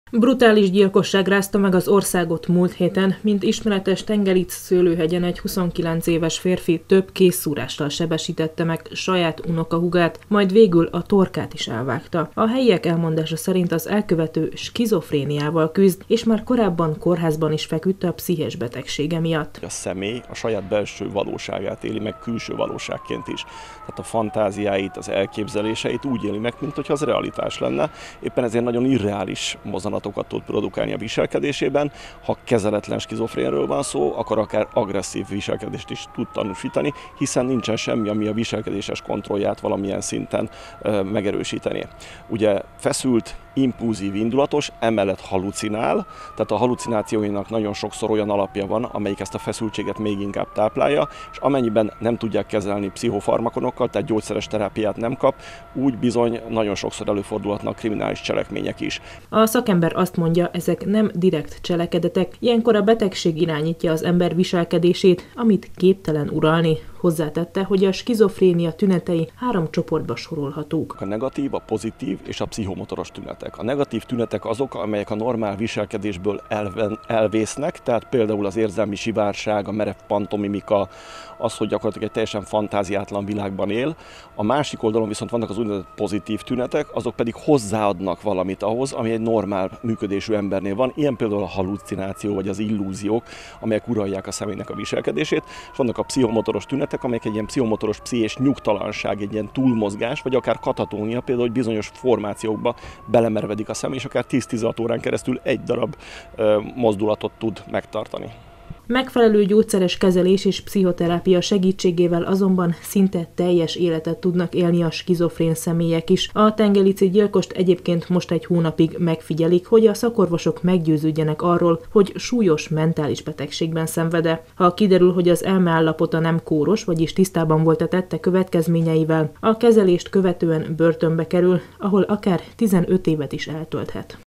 Brutális gyilkosság rázta meg az országot múlt héten, mint ismeretes Tengelic-Szőlőhegyen egy 29 éves férfi több kézszúrással sebesítette meg saját unokahúgát, majd végül a torkát is elvágta. A helyiek elmondása szerint az elkövető skizofréniával küzd, és már korábban kórházban is feküdt a pszichés betegsége miatt. A személy a saját belső valóságát éli meg külső valóságként is. Tehát a fantáziáit, az elképzeléseit úgy éli meg, mint hogyha az realitás lenne. Éppen ezért nagyon irreális mozzanatokat tud produkálni a viselkedésében. Ha kezeletlen skizofrénről van szó, akkor akár agresszív viselkedést is tud tanúsítani, hiszen nincsen semmi, ami a viselkedéses kontrollját valamilyen szinten megerősítené. Ugye feszült, impulzív, indulatos, emellett halucinál, tehát a halucinációinak nagyon sokszor olyan alapja van, amelyik ezt a feszültséget még inkább táplálja, és amennyiben nem tudják kezelni pszichofarmakonokkal, tehát gyógyszeres terápiát nem kap, úgy bizony nagyon sokszor előfordulhatnak kriminális cselekmények is. A szakember azt mondja, ezek nem direkt cselekedetek, ilyenkor a betegség irányítja az ember viselkedését, amit képtelen uralni. Hozzátette, hogy a skizofrénia tünetei 3 csoportba sorolhatók. A negatív, a pozitív és a pszichomotoros tünetek. A negatív tünetek azok, amelyek a normál viselkedésből elvésznek, tehát például az érzelmi sivárság, a merev pantomimika, az, hogy gyakorlatilag egy teljesen fantáziátlan világban él. A másik oldalon viszont vannak az úgynevezett pozitív tünetek, azok pedig hozzáadnak valamit ahhoz, ami egy normál működésű embernél van. Ilyen például a halucináció vagy az illúziók, amelyek uralják a személynek a viselkedését, és vannak a pszichomotoros tünetek, amelyek egy ilyen pszichomotoros pszichés nyugtalanság, egy ilyen túlmozgás, vagy akár katatónia, például, hogy bizonyos formációkba belemervedik a személy, és akár 10-16 órán keresztül egy darab mozdulatot tud megtartani. Megfelelő gyógyszeres kezelés és pszichoterápia segítségével azonban szinte teljes életet tudnak élni a skizofrén személyek is. A tengelici gyilkost egyébként most egy hónapig megfigyelik, hogy a szakorvosok meggyőződjenek arról, hogy súlyos mentális betegségben szenved-e. Ha kiderül, hogy az elmeállapota nem kóros, vagyis tisztában volt a tette következményeivel, a kezelést követően börtönbe kerül, ahol akár 15 évet is eltölthet.